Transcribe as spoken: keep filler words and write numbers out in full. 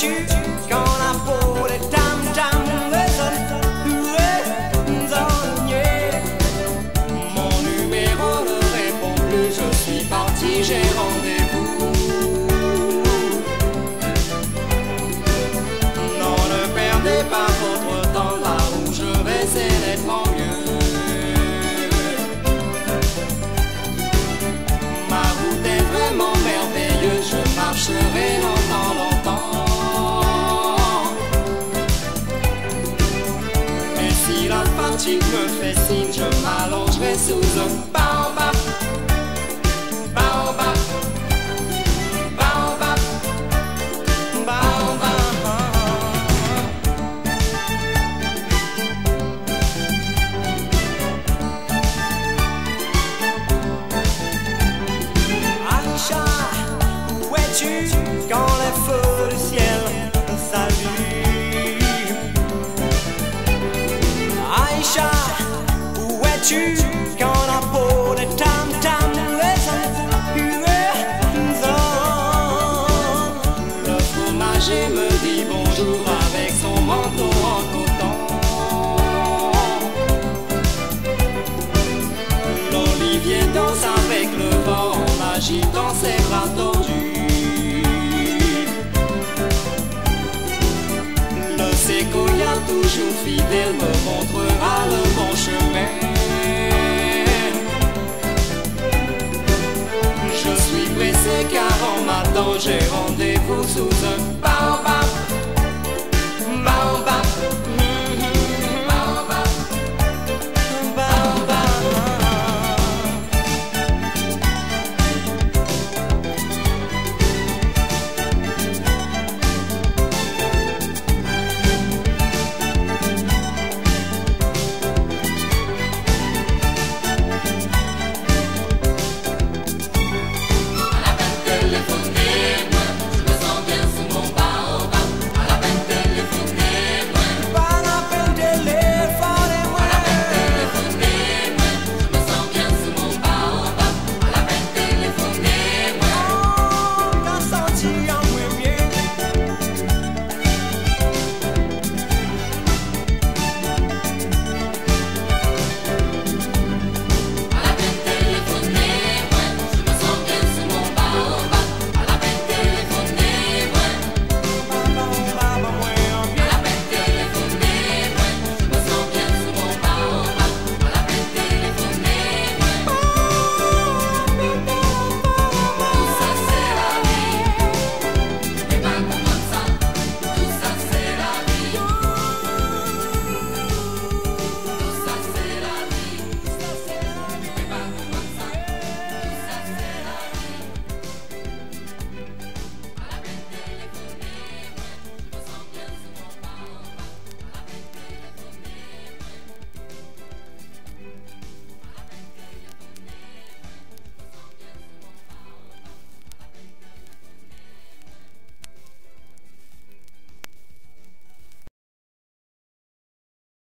es-tu quand la peau des tam-tams résonne? Où est mon numéro ne répond plus, je suis parti, j'ai rendez-vous. Non, ne perdez pas votre temps, là où je vais c'est nettement mieux. Ma route est vraiment merveilleuse, je marcherai longtemps, longtemps. Et si la fatigue me fait signe, je m'allongerai sous un baobab. Baobab, baobab, baobab. Aïcha, où es-tu quand les feux du ciel s'allument? Aïcha, où es-tu quand la peau des tam-tams résonne? Le fromager me dit bonjour avec son manteau en coton. L'olivier danse avec le vent en agitant ses bras tordus. Le séquoia toujours fidèle me montrera le bon chemin. Je suis pressé car en m'attend j'ai rendez-vous sous